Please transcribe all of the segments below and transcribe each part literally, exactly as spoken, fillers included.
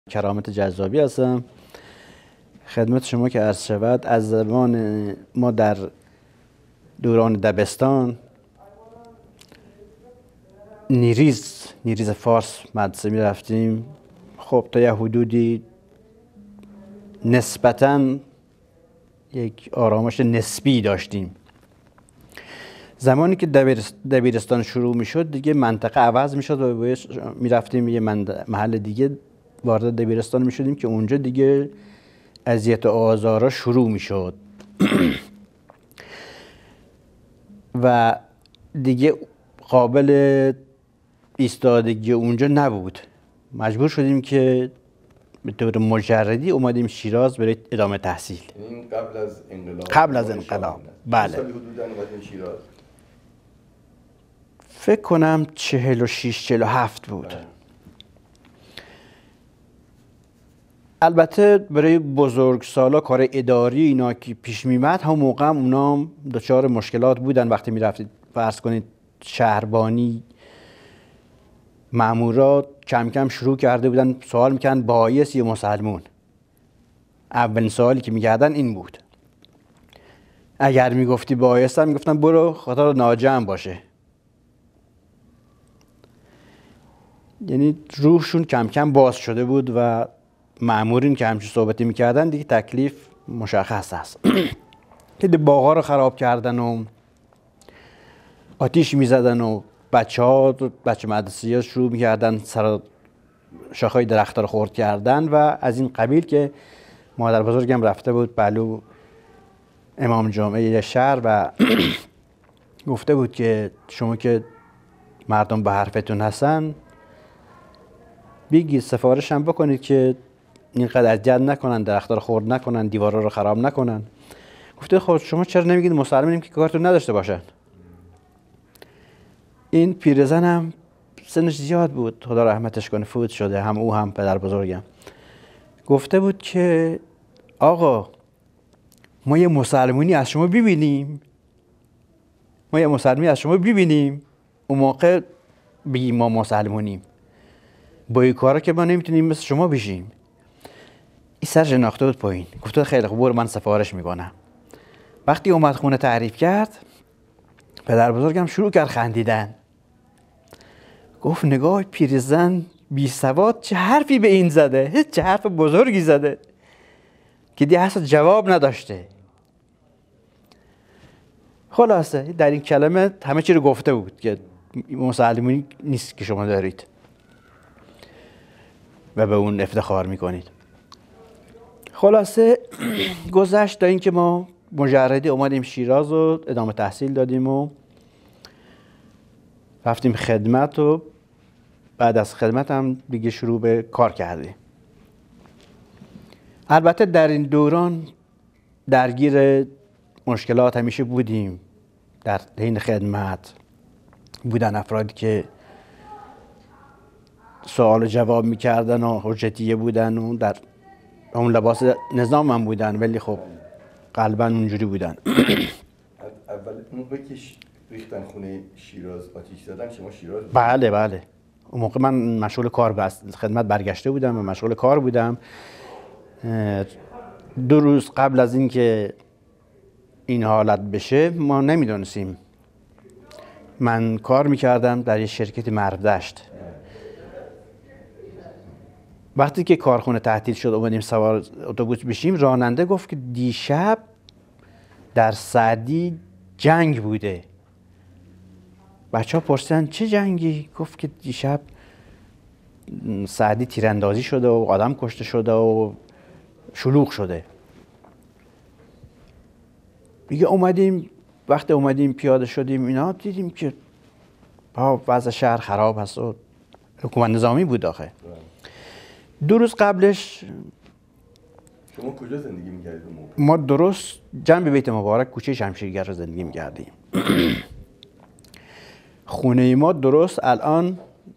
کرامت جذابی هستم. خدمت شما که عرض شود، از زمان ما در دوران دبستان نیریز نیریز فارس مدرسه می رفتیم. خب تا یه حدودی نسبتاً یک آرامش نسبی داشتیم. زمانی که دبیرستان شروع می شد دیگه منطقه عوض می شد و می رفتیم یه محل دیگه وارد دبیرستان می شدیم که اونجا دیگه اذیت و آزارا شروع می شد و دیگه قابل ایستادگی اونجا نبود. مجبور شدیم که به طور مجردی اومدیم شیراز برای ادامه تحصیل. این قبل از انقلاب؟ قبل از انقلاب، بله. سالی حدوداً اومدیم شیراز؟ فکر کنم چهل و شیش چهل و هفت بود. بله. البته برای بزرگسالا کار اداری اینا که پیش میمد، هم موقع هم اونا دچار مشکلات بودن. وقتی میرفتید فرض کنید شهربانی، مامورات کم کم شروع کرده بودن سوال میکنن بهایی است یا مسلمون. اولین سوالی که میکردن این بود. اگر میگفتی بهایی هستم میگفتن برو خاطر ناجم باشه. یعنی روحشون کم کم باز شده بود و مامورین که همچین صحبتی میکردن دیگه تکلیف مشخص است. که باغا رو خراب کردن و آتیش میزدن و بچه ها بچه مدرسه ها شروع میکردن سر شاخهای درخت رو خورد کردن و از این قبیل. که مادر بزرگم رفته بود بلو امام جمعه شهر و گفته بود که شما که مردم به حرفتون هستن بگید سفارش هم بکنید که اینقدر اذیت نکنن، درخت‌ها رو خورد نکنن، دیوارا رو خراب نکنن. گفته خب شما چرا نمیگید مسلمانیم که کارتون نداشته باشن؟ این پیرزن هم سنش زیاد بود، خدا رحمتش کنه، فوت شده، هم او هم پدر بزرگم. گفته بود که آقا ما یه مسلمونی از شما ببینیم، ما یه مسلمونی از شما ببینیم، اون موقع بگیم ما مسلمونیم. با این کارا که ما نمیتونیم مثل شما بشیم. این سر شناخته بود پایین. گفته خیلی خوب برو من سفارش میکنم. وقتی اومد خونه تعریف کرد، پدر بزرگم شروع کرد خندیدن. گفت نگاه پیرزن بی سواد چه حرفی به این زده، چه حرف بزرگی زده که دیگه اصلا جواب نداشته. خلاصه در این کلمه همه چی رو گفته بود که مسلمانی نیست که شما دارید و به اون افتخار میکنید. خلاصه گذشت تا اینکه ما مجردی اومدیم شیراز و ادامه تحصیل دادیم و رفتیم خدمت و بعد از خدمت هم دیگه شروع به کار کردیم. البته در این دوران درگیر مشکلات همیشه بودیم. در حین خدمت بودن افرادی که سوال و جواب میکردن و حجتیه بودن و در اون لباس نظام هم بودن، ولی خب قلبا اونجوری بودن. اول موقع که ریختن خونه شیراز آتیش زدن شما شیراز بودن؟ بله بله. اون موقع من مشغول کار بس خدمت برگشته بودم و مشغول کار بودم. دو روز قبل از اینکه این حالت بشه ما نمیدونستیم. من کار میکردم در یه شرکت مرودشت. وقتی که کارخونه تعطیل شد اومدیم سوار اتوبوس بشیم، راننده گفت که دیشب در سعدی جنگ بوده. بچه ها پرسیدن چه جنگی؟ گفت که دیشب سعدی تیراندازی شده و آدم کشته شده و شلوغ شده. دیگه اومدیم، وقتی اومدیم پیاده شدیم اینا دیدیم که وضع شهر خراب هست و حکومت نظامی بود آخه. دو روز قبلش شما کجا زندگی می‌کردید اون موقع؟ ما درست جنب بیت مبارک کوچه شمشیرگر رو زندگی می‌کردیم. خونه ما درست الان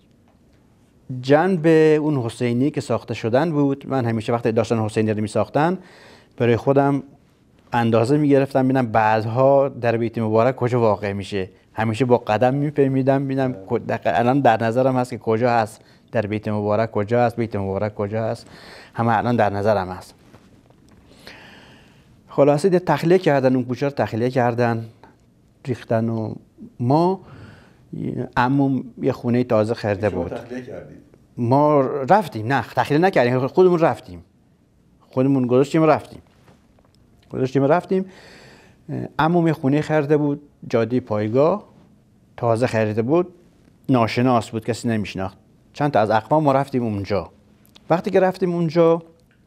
جنب اون حسینی که ساخته شدن بود. من همیشه وقتی داشتن حسینی رو می‌ساختن برای خودم اندازه می‌گرفتم ببینم بعدها در بیت مبارک کجا واقع میشه. همیشه با قدم می‌پیمیدم ببینم الان در نظرم هست که کجا هست در بیت مبارک کجا است، بیت مبارک کجا است، همه الان در نظرم هست. خلاصه ده تخلیه کردن اون کوچه رو، تخلیه کردن ریختن و ما عموم یه خونه تازه خریده بود. تخلیه کردید؟ ما رفتیم، نه تخلیه نکردیم، خودمون رفتیم، خودمون گذاشتیم رفتیم گذاشتیم رفتیم عموم یه خونه خریده بود جاده پایگاه، تازه خریده بود، ناشناس بود، کسی نمیشناخت. چند تا از اقوام ما رفتیم اونجا. وقتی که رفتیم اونجا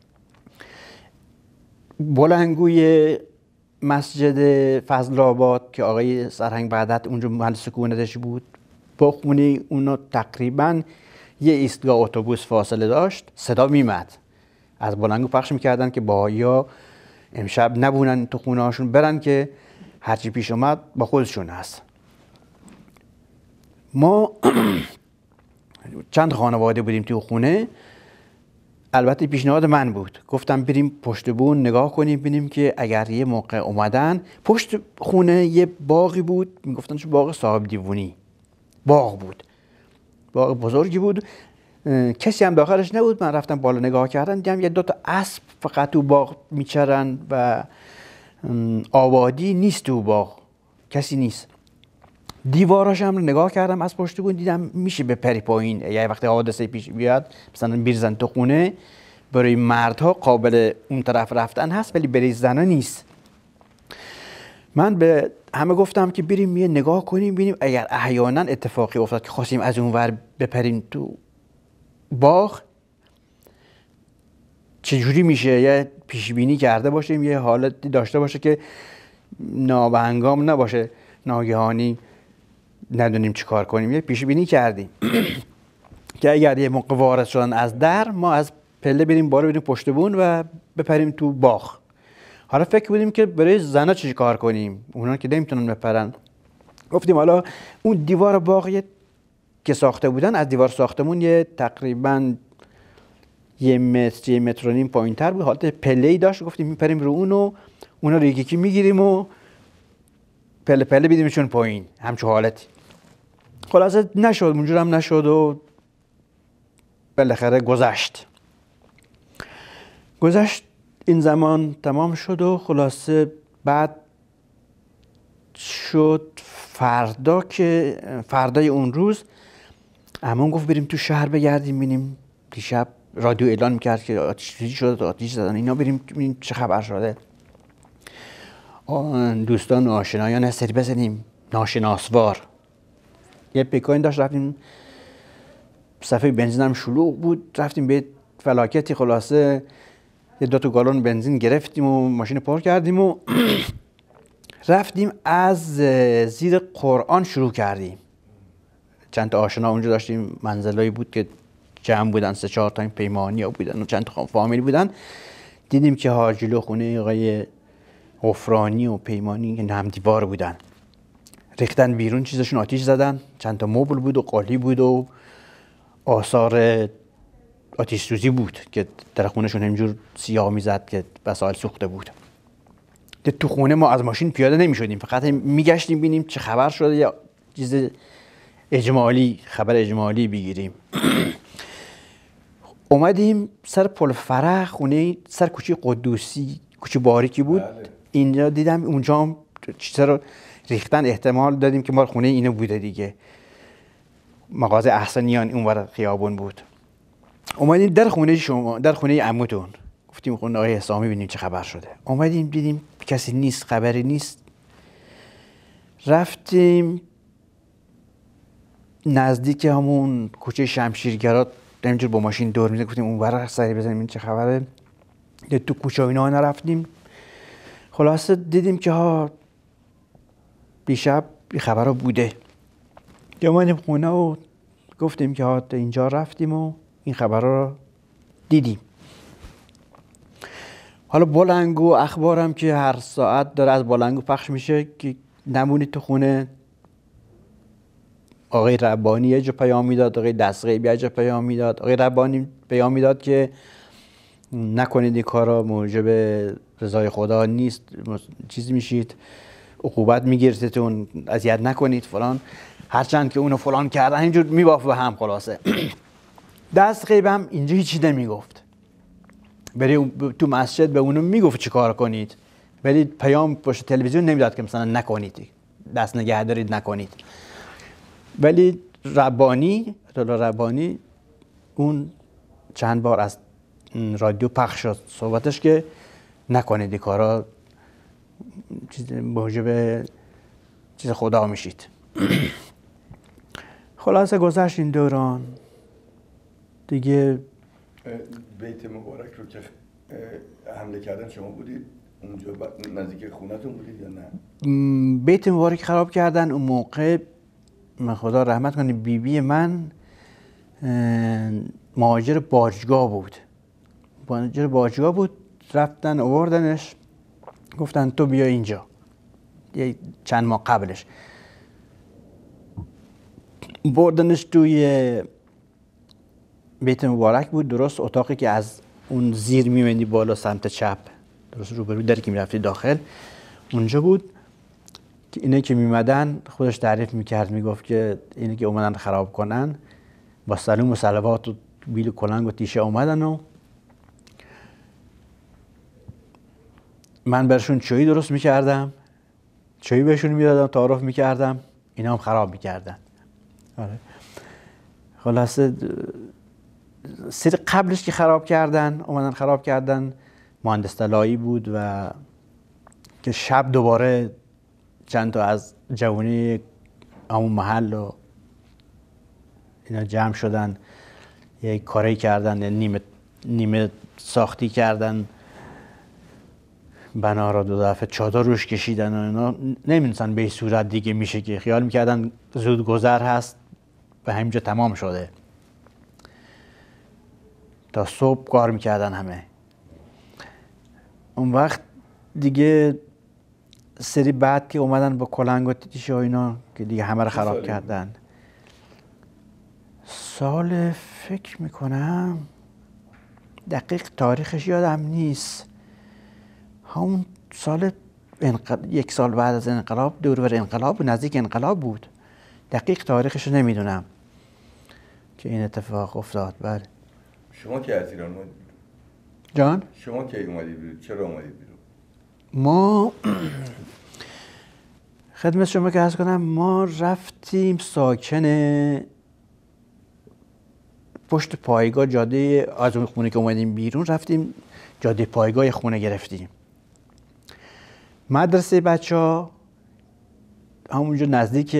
بلنگوی مسجد فضل آباد که آقای سرهنگ بعدت اونجا محل سکونتش بود، با خونه اونا تقریبا یه ایستگاه اتوبوس فاصله داشت. صدا میمد، از بلنگو پخش میکردن که باهائیا امشب نبونن تو خونه هاشون، برن که هرچی پیش اومد با خودشون هست. ما چند خانواده بودیم تو خونه. البته پیشنهاد من بود، گفتم بریم پشت بون نگاه کنیم ببینیم که اگر یه موقع اومدن. پشت خونه یه باغی بود، میگفتن چه باغ صاحب دیوونی باغ بود، باغ بزرگی بود، کسی هم داخلش نبود. من رفتم بالا نگاه کردم، دیدم یه دو تا اسب فقط تو باغ میچرن و آبادی نیست تو باغ، کسی نیست. دیواراش هم نگاه کردم از پشت بون، دیدم میشه بپری پایین، یه وقتی حادثه پیش بیاد مثلا بریزن تو خونه. برای مردها قابل اون طرف رفتن هست ولی برای زنا نیست. من به همه گفتم که بریم یه نگاه کنیم ببینیم اگر احیانا اتفاقی افتاد که خواستیم از اون ور بپریم تو باغ چجوری میشه، یه پیش بینی کرده باشیم، یه حالتی داشته باشه که نابهنگام نباشه، ناگهانی ندونیم چی کار کنیم. یه پیش بینی کردیم که اگر یه موقع وارد شدن از در، ما از پله بریم بالا، بریم پشت بون و بپریم تو باغ. حالا فکر بودیم که برای زنا چی کار کنیم، اونا که نمیتونن بپرن. گفتیم حالا اون دیوار باغ که ساخته بودن، از دیوار ساختمون یه تقریبا یه متر یه متر و نیم پایین‌تر بود، حالت پله‌ای داشت. گفتیم میپریم رو اون و اونا رو یکی یکی میگیریم و پله پله بیدیمشون پایین، همچون حالتی. خلاصه نشد، اونجور هم نشد و بالاخره گذشت گذشت این زمان تمام شد و خلاصه بعد شد فردا که فردای اون روز عموم گفت بریم تو شهر بگردیم ببینیم. دیشب رادیو اعلان میکرد که آتش شده، آتش زدن اینا، بریم ببینیم چه خبر شده. دوستان و آشنایان هست سری بزنیم ناشناسوار. یه پیکاین داشت، رفتیم صفحه بنزین هم شلوغ بود، رفتیم به فلاکتی. خلاصه یه دو تا گالون بنزین گرفتیم و ماشین پارک کردیم و رفتیم از زیر قرآن شروع کردیم. چند تا آشنا اونجا داشتیم، منزلایی بود که جمع بودن، سه چهار تا پیمانی ها بودن و چند تا فامیل بودن. دیدیم که ها جلو خونه آقای غفرانی و پیمانی که هم دیوار بودن، ریختن بیرون چیزشون، آتیش زدن. چند تا مبل بود و قالی بود و آثار آتیش سوزی بود که در خونهشون همینجور سیاه میزد که وسایل سوخته بود. تو خونه ما از ماشین پیاده نمی شدیم، فقط میگشتیم ببینیم چه خبر شده، یا چیز اجمالی، خبر اجمالی بگیریم. اومدیم سر پل فرح، خونه سر کوچه قدوسی، کوچه باریکی بود. بله. اینجا دیدم اونجا هم چیزا رو ریختن، احتمال دادیم که ما خونه اینو بوده دیگه. مغازه احسنیان اونور خیابون بود. اومدیم در خونه شما، در خونه عموتون، گفتیم خونه آقای حسامی ببینیم چه خبر شده. اومدیم دیدیم کسی نیست، خبری نیست. رفتیم نزدیک همون کوچه شمشیرگرا، همینجور با ماشین دور میزنیم، گفتیم اونور سری بزنیم این چه خبره. تو کوچه اینا نرفتیم. خلاصه دیدیم که ها بیشب بی خبر بوده. اومدیم خونه و گفتیم که ها اینجا رفتیم و این خبر رو دیدیم. حالا بلنگو اخبارم که هر ساعت داره از بلنگو پخش میشه که نمونید تو خونه. آقای ربانی یه جا پیام میداد، آقای دستغیبی یه جا پیام میداد. آقای ربانی پیام میداد که نکنید این کارا، موجب رضای خدا نیست، چیزی میشید، عقوبت میگیرتتون، اذیت نکنید فلان. هرچند که اونو فلان کردن اینجور میبافت به هم. خلاصه دست غیبم اینجا هیچی نمیگفت. بری تو مسجد به اونو میگفت چی کار کنید، ولی پیام پشت تلویزیون نمیداد که مثلا نکنید، دست نگه دارید نکنید. ولی ربانی ربانی اون چند بار از رادیو پخش شد صحبتش که نکنید این کارا، چیز موجب چیز خدا میشید. خلاصه گذشت این دوران دیگه. بیت مبارک رو که حمله کردن شما بودید اونجا نزدیک خونتون بودید یا نه؟ بیت مبارک خراب کردن اون موقع، من خدا رحمت کنه بی بی من مهاجر باجگاه بود. مهاجر باجگاه بود، رفتن آوردنش گفتن تو بیا اینجا. یه چند ماه قبلش بردنش توی بیت مبارک بود، درست اتاقی که از اون زیر میمندی بالا سمت چپ، درست روبرو دری که میرفتی داخل، اونجا بود که اینه که میمدن خودش تعریف میکرد، میگفت که اینه که اومدن خراب کنن با سلوم و صلوات و بیل و کلنگ و تیشه اومدن و من برشون چایی درست میکردم، چایی بهشون میدادم، تعارف میکردم، اینا هم خراب میکردن. آره. خلاصه سری قبلش که خراب کردن، اومدن خراب کردن، مهندس طلایی بود و که شب دوباره چند تا از جوانی همون محل و اینا جمع شدن، یک کاری کردن، نیمه نیمه ساختی کردن، بنا را دو دفعه چادر روش کشیدن و اینا. نمیدونستن به این صورت دیگه میشه که، خیال میکردن زود گذر هست و همینجا تمام شده. تا صبح کار میکردن همه. اون وقت دیگه سری بعد که اومدن با کلنگ و تیشه و اینا که دیگه همه رو خراب کردن. سال فکر میکنم دقیق تاریخش یادم نیست، همون سال انقل... یک سال بعد از انقلاب، دورور انقلاب، نزدیک انقلاب بود. دقیق تاریخش نمیدونم که این اتفاق افتاد. بله. شما که از ایران اومدید؟ جان؟ شما که اومدید بیرون؟ چرا اومدید بیرون؟ ما خدمت شما که عرض کنم، ما رفتیم ساکن پشت پایگاه جاده، از اون خونه که اومدیم بیرون رفتیم جاده پایگاه خونه گرفتیم. مدرسه بچه ها همونجا نزدیک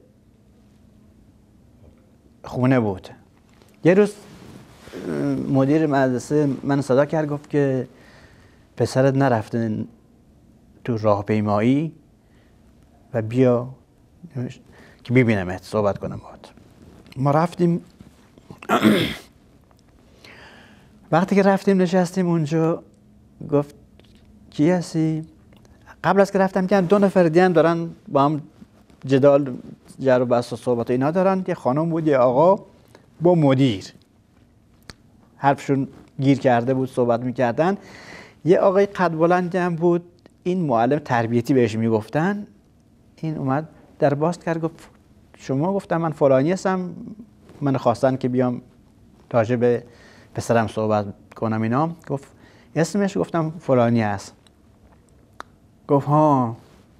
خونه بود. یه روز مدیر مدرسه من صدا کرد، گفت که پسرت نرفته تو راهپیمایی و بیا که ببینمت، صحبت کنم باهات. ما رفتیم. وقتی که رفتیم نشستیم اونجا، گفت کی هستی؟ قبل از که رفتم که دو نفر دیگه دارن با هم جدال جر و بحث و صحبت و اینا دارن. یه خانم بود، یه آقا با مدیر حرفشون گیر کرده بود، صحبت میکردن. یه آقای قد بلندی هم بود، این معلم تربیتی بهش میگفتن. این اومد در باز کرد، گفت شما؟ گفتم من فلانی هستم، من خواستن که بیام راجع به پسرم صحبت کنم اینا. گفت اسمش؟ گفتم فلانی است. گفت ها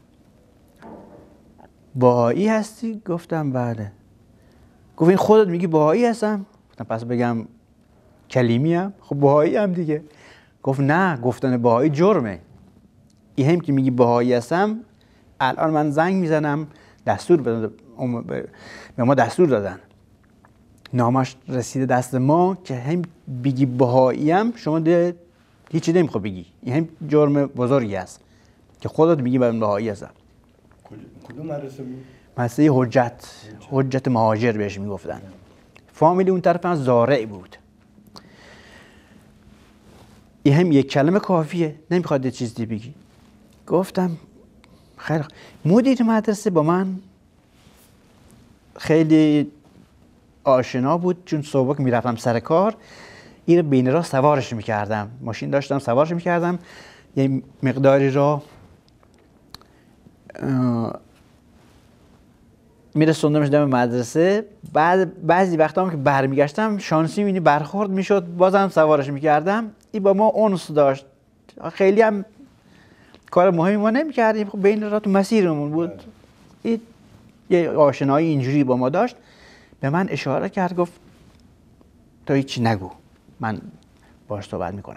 بهایی هستی؟ گفتم بله. گفت این خودت میگی بهایی هستم؟ گفتم پس بگم کلیمی هم؟ خب بهایی هم دیگه. گفت نه، گفتن بهایی جرمه. این هم که میگی بهایی هستم، الان من زنگ میزنم دستور به ما دستور دادن، نامش رسیده دست ما که هم بگی بهایی هم شما ده هیچی نمیخواد بگی. این هم جرم بزرگی است که خودت میگی من بهایی هستم. کدوم مدرسه بود؟ مدرسه حجت، حجت مهاجر بهش میگفتن. فامیلی اون طرف هم زارع بود. این هم یک کلمه کافیه، نمیخواد یه چیزی بگی. گفتم خیلی. مدیر مدرسه با من خیلی آشنا بود، چون صبح که میرفتم سر کار این بین راه سوارش میکردم، ماشین داشتم سوارش میکردم، یه مقداری را میرسوندمش دم مدرسه. بعد بعضی وقتا هم که برمیگشتم شانسی می‌بینی برخورد میشد، بازم سوارش میکردم. این با ما اونس داشت، خیلی هم کار مهمی ما نمی‌کردیم، خب بین راه تو مسیرمون بود. این یه آشنایی اینجوری با ما داشت. به من اشاره کرد، گفت تو هیچی نگو، من باهاش صحبت میکنم.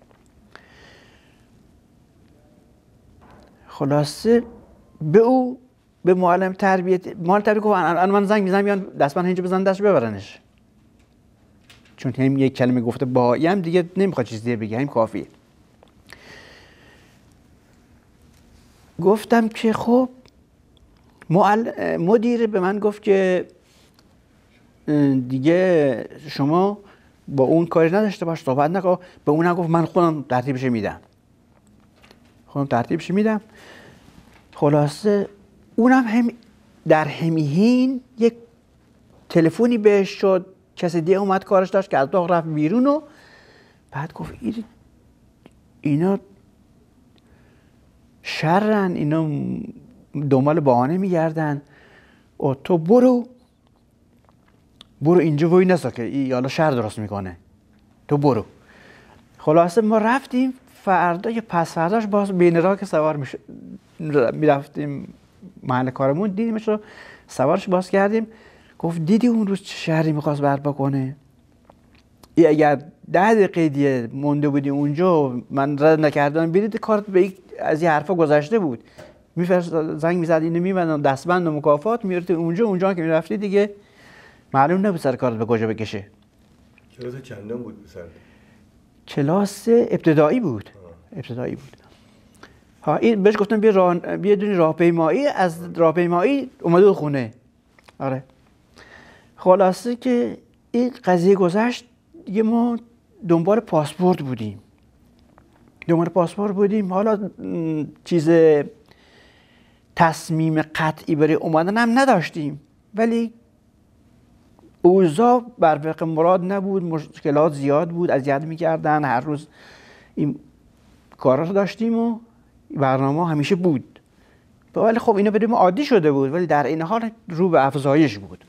خلاصه به او به معلم تربیت معلم تربیت گفت الان من زنگ میزنم بیان دستمن اینجا بزن دستش ببرنش، چون هم یک کلمه گفته باهایی هم دیگه نمیخواد چیز دیگه بگه، همین کافیه. گفتم که خب مدیر به من گفت که دیگه شما با اون کاری نداشته باش، صحبت نکن. به اونم گفت من خودم ترتیبش میدم، خودم ترتیبش میدم. خلاصه اونم هم در همین یک تلفنی بهش شد، کسی دیگه اومد کارش داشت که از اتاق رفت بیرون و بعد گفت اینا شرن، اینا دنبال بهانه میگردن، و تو برو برو اینجا وای نسا که ای حالا شر درست میکنه، تو برو. خلاصه ما رفتیم. فردا یا پس فرداش باز بین راه که سوار میرفتیم محل کارمون دیدیمش رو سوارش باز کردیم. گفت دیدی اون روز چه شهری میخواست برپا کنه؟ ای اگر ده دقیقه دیگه مونده بودی اونجا من رد نکردم بیدید کارت به از این حرفا گذشته بود. میفرست زنگ میزد اینو میبندن دستبند و مکافات میرفتی اونجا اونجا که میرفتی دیگه معلوم نبود سر کارت به کجا بکشه. کلاس چندم بود بسر؟ کلاس ابتدایی بود. آه. ابتدایی بود. ها این بهش گفتم بیا راه بیا دونی راهپیمایی، از راهپیمایی اومده خونه. آره. خلاصه که این قضیه گذشت دیگه ما دنبال پاسپورت بودیم. دنبال پاسپورت بودیم. حالا چیز تصمیم قطعی برای اومدن هم نداشتیم، ولی اوضاع بر وفق مراد نبود، مشکلات زیاد بود، اذیت می‌کردن. هر روز این کارا رو داشتیم و برنامه همیشه بود. ولی خب اینا برای ما عادی شده بود، ولی در این حال رو به افزایش بود.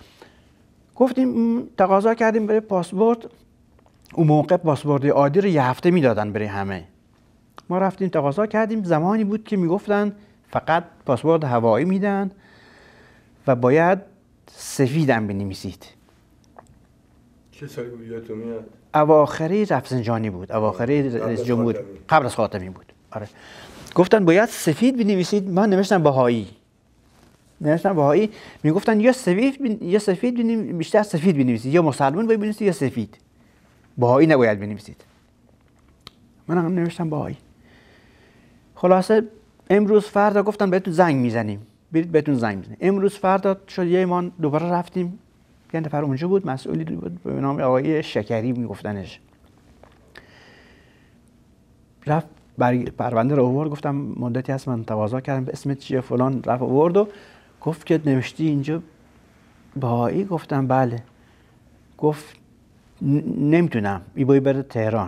گفتیم تقاضا کردیم برای پاسپورت. اون موقع پاسپورت عادی رو یه هفته میدادن برای همه. ما رفتیم تقاضا کردیم. زمانی بود که میگفتن فقط پاسپورت هوایی میدن و باید سفیدم بنویسید. چه سالی بود یادتون میاد؟ اواخری رفسنجانی بود، اواخری رئیس جمهور، قبل از خاتمی بود. آره. گفتن باید سفید بنویسید. من نوشتم بهایی. نوشتم بهایی. میگفتن یا سفید بن... یا سفید بنویسید، بیشتر سفید بنویسید، یا مسلمان باید بنویسید یا سفید. بهایی نباید بنویسید. من هم نوشتم بهایی. خلاصه امروز فردا گفتن بهتون زنگ میزنیم، برید بهتون زنگ میزنیم. امروز فردا شد یه ما دوباره رفتیم. یه نفر اونجا بود، مسئولی بود به نام آقای شکری میگفتنش. رفت برای پرونده رو آورد. گفتم مدتی هست من تقاضا کردم اسمت چیه فلان. رفت آورد و گفت که نوشتی اینجا بهایی؟ گفتم بله. گفت نمیتونم، ای باید بره تهران.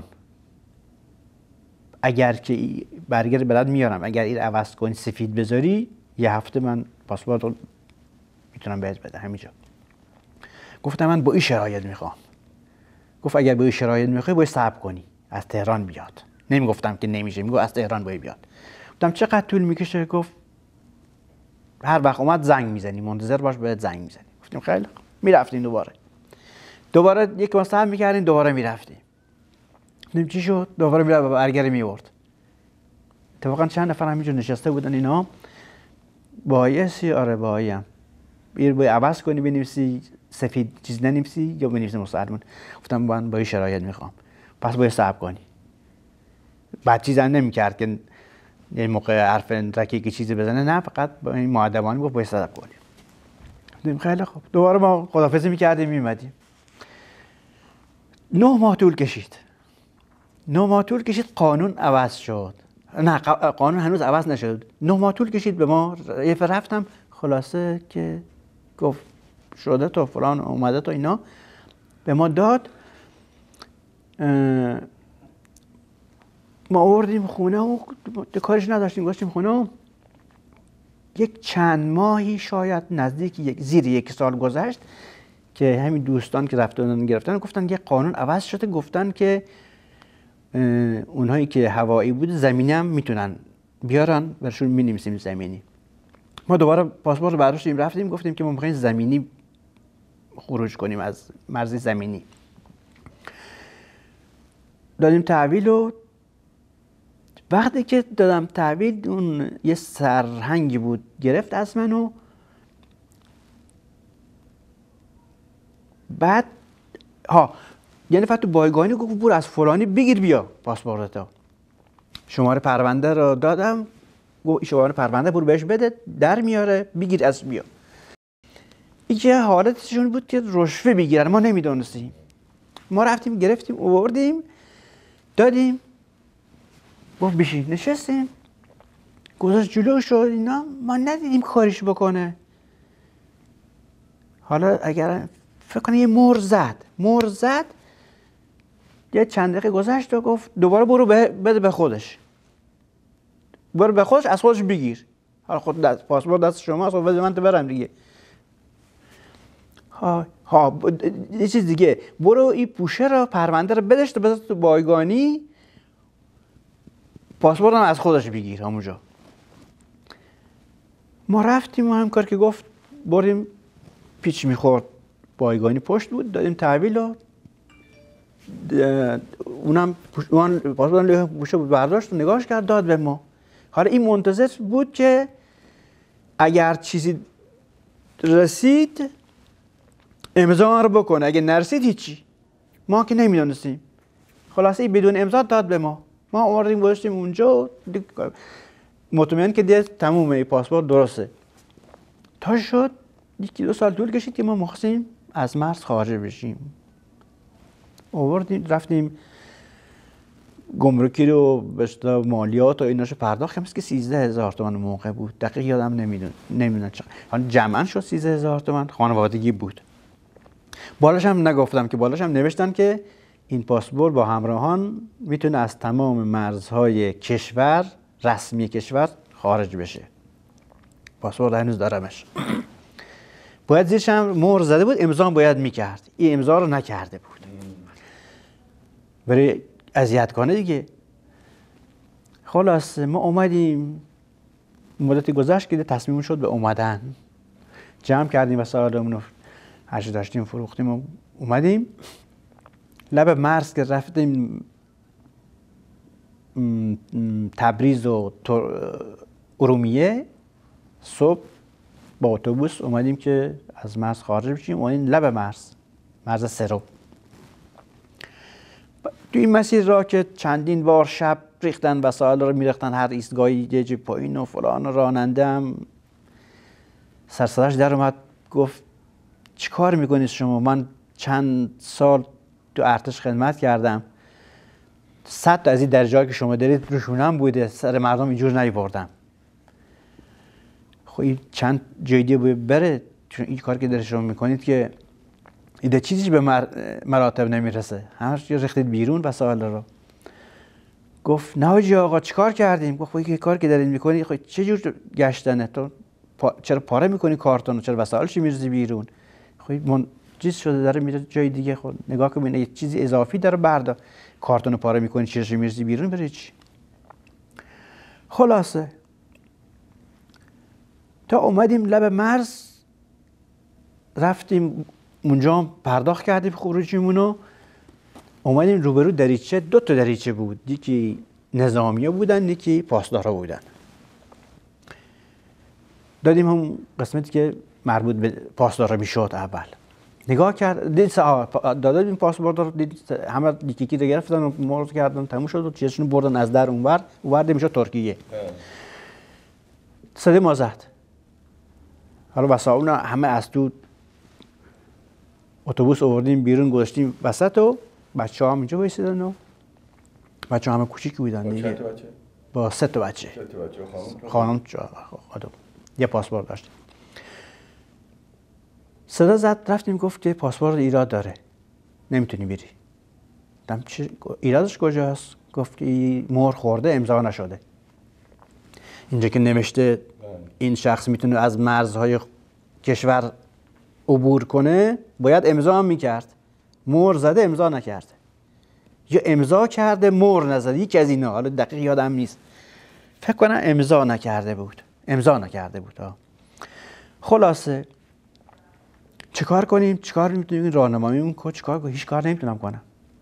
اگر که برگر بلد میارم، اگر این عوض کنی سفید بذاری یه هفته من پاسپورت رو میتونم بهت بده همینجا. گفتم من با این شرایط میخوام. گفت اگر با این شرایط میخوای باید صبر کنی از تهران بیاد. نمیگفتم که نمیشه، میگو از تهران باید بیاد. گفتم چقدر طول میکشه؟ گفت هر وقت اومد زنگ میزنی، منتظر باش بهت زنگ میزنی. گفتیم خیلی خوب. میرفتیم دوباره. دوباره یک ما صبر میکردیم، دوباره میرفتیم. گفتیم چی شد؟ دوباره میرفت برگر میورد. اتفاقا چند نفر همینجا نشسته بودن اینا. بایسی آره بایم. بیر باید عوض کنی بنویسی سفید چیز ننویسی یا بنویسی مسلمان. گفتم من با این شرایط میخوام. پس باید صبر کنی. بعد چیز هم نمیکرد که یه موقع حرف رکیکی چیزی بزنه، نه فقط با این مؤدبانه گفت باید صبر کنی. گفتیم خیلی خوب. دوباره ما خداحافظی میکردیم میمدیم. نه ماه طول کشید. نه ماه طول کشید قانون عوض شد. نه قانون هنوز عوض نشد. نه ماه طول کشید به ما. یه رفتم خلاصه که گفت شده تو فلان اومده تو اینا به ما داد. ما آوردیم خونه و کارش نداشتیم، گذاشتیم خونه و یک چند ماهی شاید نزدیک یک زیر یک سال گذشت که همین دوستان که رفتن گرفتن گفتن یه قانون عوض شده، گفتن که اونهایی که هوایی بود زمینی هم میتونن بیارن، برشون مینویسیم زمینی. ما دوباره پاسپورت رو برداشتیم رفتیم گفتیم که ما میخوایم زمینی خروج کنیم از مرز زمینی. دادیم تحویل و وقتی که دادم تحویل اون یه سرهنگی بود گرفت از منو، بعد ها یه نفر تو بایگانی گفت برو از فلانی بگیر بیا پاسپورتتو. شماره پرونده رو دادم، گفت شماره پرونده برو بهش بده، در میاره بگیر از بیا. این که حالتشون بود که رشوه بگیرن، ما نمیدونستیم. ما رفتیم گرفتیم آوردیم دادیم، گفت بشین، نشستیم، گذاشت جلو شد اینا، ما ندیدیم کاریش بکنه. حالا اگر فکر کنم یه مهر زد مهر زد یه چند دقیقه گذشت و گفت دوباره برو بده به خودش، برو به خودش از خودش بگیر. حالا خود دست پاسپورت دست شما است، بده من تو برم دیگه. ها ها یه چیز دیگه، برو این پوشه رو پرونده رو بدش تو بذار تو بایگانی، پاسپورت هم از خودش بگیر همونجا. ما رفتیم و هم کار که گفت بریم، پیچ میخورد بایگانی پشت بود، دادیم تحویل و اونم اون پاسپورت پوشه بود برداشت و نگاهش کرد داد به ما. حالا این منتظر بود که اگر چیزی رسید امضا رو بکنه، اگه نرسید هیچی. ما که نمیدونستیم. خلاصه این بدون امضا داد به ما. ما آوردیم گذاشتیم اونجا، مطمئن که دیگه تمومه پاسپورت درسته. تا شد یکی دو سال طول کشید که ما مخواستیم از مرز خارج بشیم. آوردیم رفتیم گمرکی رو به مالیات و ایناشو پرداخت، مثل که سیزده هزار تومان موقع بود، دقیق یادم نمیدون نمیدونم چقدر. حالا جمعاً شد سیزده هزار تومان، خانوادگی بود. بالاش هم نگفتم که بالاش هم نوشتن که این پاسپورت با همراهان میتونه از تمام مرزهای کشور رسمی کشور خارج بشه. پاسپورت هنوز دارمش. باید زیرش هم مهر زده بود، امضا باید میکرد. این امضا رو نکرده بود. برای اذیت کنه دیگه. خلاص ما اومدیم، مدتی گذشت که تصمیم شد به اومدن. جمع کردیم وسایلمون رو هرچی داشتیم فروختیم و اومدیم. لب مرز که رفتیم تبریز و ارومیه، صبح با اتوبوس اومدیم که از مرز خارج بشیم. اومدیم لب مرز، مرز سرو. تو این مسیر را که چندین بار شب ریختن وسایل رو میریختن هر ایستگاهی یه جای پایین و فلان، و راننده هم سرصداش در اومد گفت چی کار میکنید شما؟ من چند سال تو ارتش خدمت کردم، صد تا از این درجه‌ای که شما دارید روشونم بوده، سر مردم اینجور نیاوردم. خب این چند جای دیگه بره، چون این کار که در شما میکنید که ایده چیزی به مراتب نمیرسه، همش ریختید بیرون وسایل رو. گفت نه حاجی آقا چیکار کردیم؟ گفت این کار که دارید میکنید خب چه جور گشتنه؟ تو پا... چرا پاره میکنی کارتون؟ چرا وسایلش میریزی بیرون؟ خب من چیز شده داره میره جای دیگه. خود نگاه کن یه چیزی اضافی داره بردا، کارتون پاره میکنی چیزش میریزی بیرون، بره چی؟ خلاصه تا اومدیم لب مرز، رفتیم اونجا پرداخت کردیم خروجیمونو. اومدیم روبرو دریچه، دو تا دریچه بود، یکی نظامیه بودن یکی پاسدارا بودن. دادیم هم قسمتی که مربوط به پاسدارا میشد. اول نگاه کرد دید دادیم پاسپورت رو، دید همه یکی یکی رو گرفتن و مرز کردن، تموم شد و چیزشون بردن از در اونور اونور میشد ترکیه. صدای ما زد. حالا وسایل همه از تو اتوبوس آوردیم بیرون گذاشتیم وسط و بچه‌ها هم اینجا وایسیدن و بچه‌ها همه کوچیک بودن دیگه. با چند تا بچه؟ با سه تا بچه. سه تا بچه خانم خانم یه پاسپورت داشت. صدا زد رفتیم گفت که پاسپورت ایراد داره، نمیتونی بری. گفتم چه ایرادش کجاست؟ گفت که مهر خورده امضا نشده. اینجا که نوشته این شخص میتونه از مرزهای کشور عبور کنه باید امضا هم میکرد. مهر زده امضا نکرده، یا امضا کرده مهر نزده، یکی از اینا، حالا دقیق یادم نیست. فکر کنم امضا نکرده بود امضا نکرده بود ها. خلاصه چیکار کنیم؟ چیکار میتونیم راهنماییمون کنیم؟ چیکار کنیم؟ هیچ کار نمیتونم کنم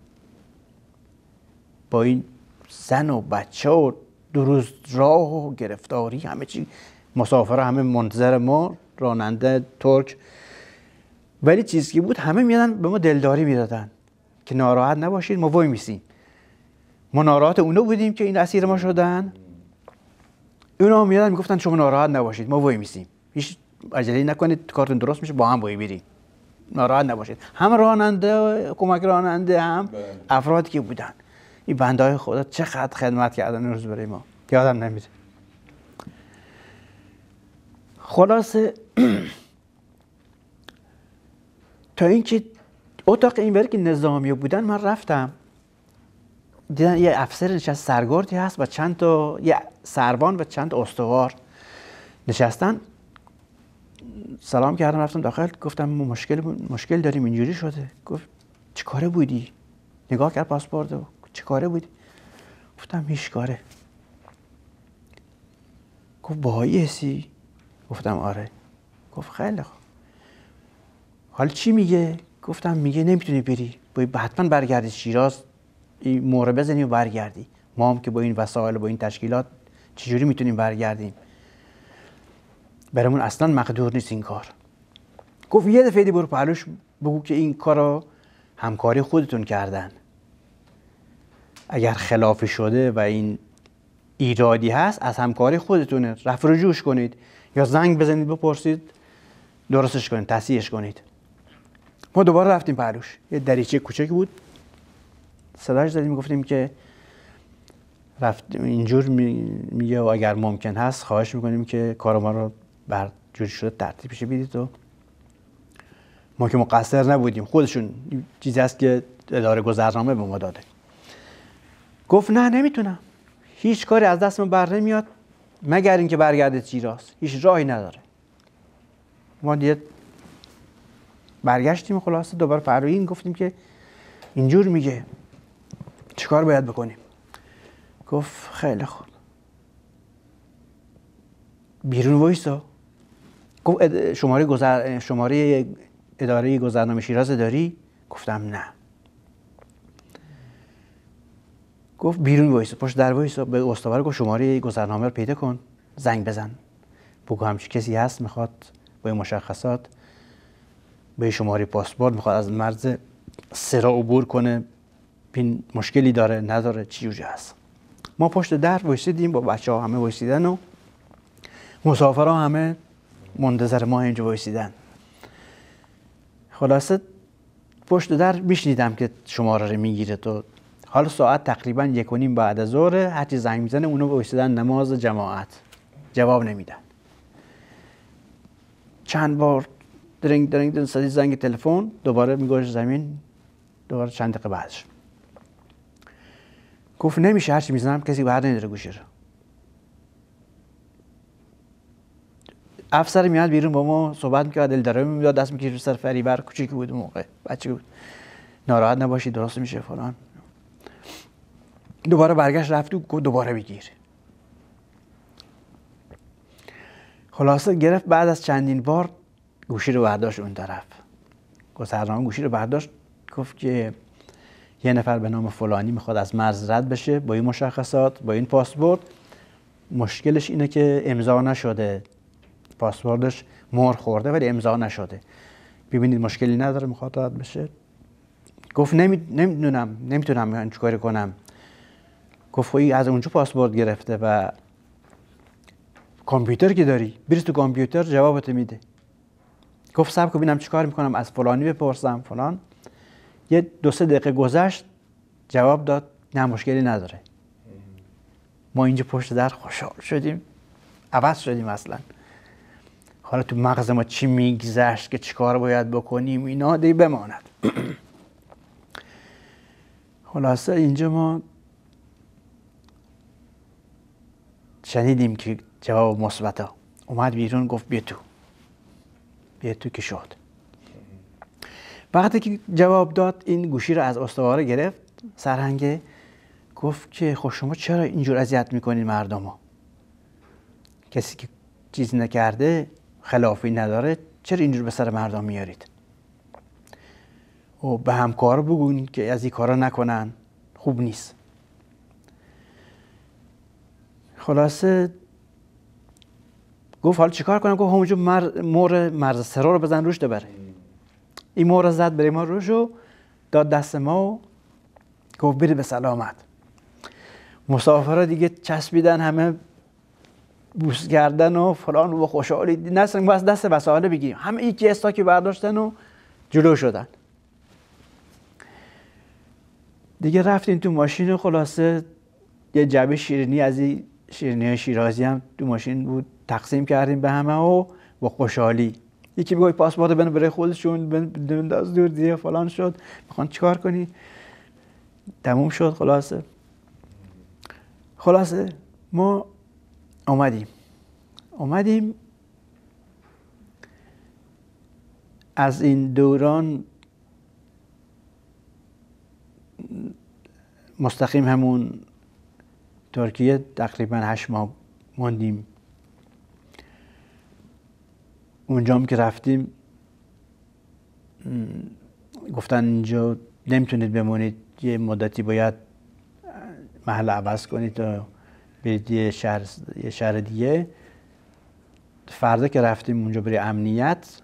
با این زن و بچه و دو روز راه و گرفتاری، همه چی، مسافرها همه منتظر ما، راننده ترک. ولی چیزی که بود همه میادن به ما دلداری میدادن که ناراحت نباشید، ما وای میسیم. ما ناراحت اونا بودیم که این اسیر ما شدن، اونا میادن میگفتن شما ناراحت نباشید، ما وای میسیم، هیچ عجله نکنید، کارتون درست میشه، با هم وای بریم، ناراحت نباشید. هم راننده، کمک راننده، هم افرادی که بودن. این بندهای خدا چقدر خدمت کردن اون روز برای ما، یادم نمیره. خلاصه تا اینکه اتاق اینوری که نظامی بودن، من رفتم دیدن یه افسر نشست، سرگردی هست و چند تا یه سربان و چند تا استوار نشستن. سلام کردم، رفتم داخل، گفتم ما مشکل مشکل داریم، اینجوری شده. گفت چه کاره بودی؟ نگاه کرد پاسپورت، چه کاره بودی؟ گفتم هیچ کاره. گفت باهایی هستی؟ گفتم آره. گفت خیلی خوب، حالا چی میگه؟ گفتم میگه نمیتونی بری، باید حتما برگردی شیراز، این مهره بزنی و برگردی. ما هم که با این وسایل و با این تشکیلات چجوری میتونیم برگردیم؟ برامون اصلا مقدور نیست این کار. گفت یه دفعه دی برو پهلوش بگو که این کارو همکاری خودتون کردن، اگر خلافی شده و این ایرادی هست از همکاری خودتونه، رفع رجوعش کنید یا زنگ بزنید بپرسید درستش کنید، تصحیحش کنید. ما دوباره رفتیم پهلوش، یه دریچه کوچکی بود، صداش زدیم، گفتیم که رفتیم اینجور میگه و اگر ممکن هست خواهش میکنیم که کار ما رو بر جوری شده ترتیبش بدید. و ما که مقصر نبودیم، خودشون چیزی هست که اداره گذرنامه به ما داده. گفت نه نمیتونم، هیچ کاری از دست من بر نمیاد مگر اینکه برگرده شیراز، هیچ راهی نداره. ما دیگه برگشتیم. خلاصه دوباره پروین گفتیم که اینجور میگه چیکار باید بکنیم؟ گفت خیلی خوب، بیرون وایسا. گفت شماره گذر شماره اداره گذرنامه شیراز داری؟ گفتم نه. گفت بیرون وایسا، پشت در وایسا. به استوار گفت شماره گذرنامه رو پیدا کن، زنگ بزن، بگو همچین کسی هست میخواد با این مشخصات به شماره پاسپورت میخواد از مرز سرا عبور کنه، این مشکلی داره نداره چی جوری هست. ما پشت در وایسیدیم با بچه ها، همه وایسیدن و مسافرها همه منتظر ما اینجا وایسیدن. خلاصه پشت در میشنیدم که شماره رو میگیره. تو حالا ساعت تقریبا یک و نیم بعد از ظهر، هرچی زنگ میزنه اونو وایسیدن نماز جماعت، جواب نمیدن. چند بار درنگ درنگ درنگ صدای زنگ تلفن، دوباره میگوش زمین، دوباره چند دقیقه بعدش گفت نمیشه، هرچی میزنم کسی بر نمیداره گوشه رو. افسر میاد بیرون با ما صحبت میکرد، دلداره میداد، دست میکشه رو سر فریبر، کوچیکی بود اون موقع، بچه بود، ناراحت نباشی درست میشه فلان. دوباره برگشت رفت و گفت دوباره بگیر. خلاصه گرفت، بعد از چندین بار گوشی رو برداشت اون طرف، گذرنامه گوشی رو برداشت، گفت که یه نفر به نام فلانی میخواد از مرز رد بشه با این مشخصات، با این پاسپورت. مشکلش اینه که امضا نشده، پاسپورتش مهر خورده ولی امضا نشده. ببینید مشکلی نداره، میخواد رد بشه. گفت نمی... نمیدونم نمیتونم چیکار کنم. گفت خب از اونجا پاسپورت گرفته و کامپیوتر که داری، بریز تو کامپیوتر جوابت میده. گفت صبر کن ببینم چیکار میکنم، از فلانی بپرسم فلان. یه دو سه دقیقه گذشت، جواب داد نه مشکلی نداره. ما اینجا پشت در خوشحال شدیم، عوض شدیم اصلا. حالا تو مغز ما چی میگذشت که چیکار باید بکنیم اینا دیگه بماند. خلاصه اینجا ما شنیدیم که جواب مثبت اومد بیرون گفت بیا تو بیا تو که شد. وقتی که جواب داد این گوشی رو از استواره گرفت سرهنگه، گفت که خب شما چرا اینجور اذیت میکنین مردمو؟ کسی که چیز نکرده خلافی نداره چرا اینجور به سر مردم میارید؟ و به همکار بگوین که از این کارا نکنن، خوب نیست. خلاصه گفت حالا چیکار کنم؟ گفت همونجور مر... مور مرز سرا رو بزن روش بره. این مور زد بره ما روش و داد دست ما و گفت بری به سلامت. مسافرها دیگه چسبیدن، همه بوس کردن و فلان و خوشحالی، نسیم باز دست وسایل بگیریم، همه یکی استاکی برداشتن و جلو شدن. دیگه رفتیم تو ماشین و خلاصه یه جعبه شیرینی از این شیرینی شیرازی هم تو ماشین بود، تقسیم کردیم به همه و با خوشحالی. یکی بگوی پاسپورت بنو برای خودشون بنداز دور دیگه فلان شد. میخوان چیکار کنی؟ تموم شد. خلاصه خلاصه ما اومدیم اومدیم از این دوران مستقیم همون ترکیه تقریبا هشت ماه موندیم. اونجام که رفتیم گفتن اینجا نمیتونید بمونید، یه مدتی باید محل عوض کنید تا برید یه شهر یه شهر دیگه. فردا که رفتیم اونجا برای امنیت،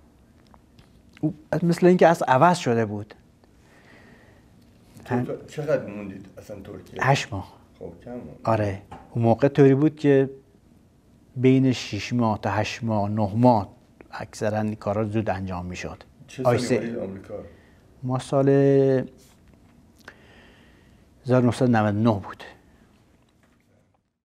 مثل اینکه اصلا عوض شده بود. چقدر موندید اصلا ترکیه؟ هشت ماه. خب کم. آره اون موقع طوری بود که بین شش ماه تا هشت ماه نه ماه اکثرا این کارا زود انجام میشد. چه سالی اومدید آمریکا؟ ما سال هزار و نهصد و نود و نه بود.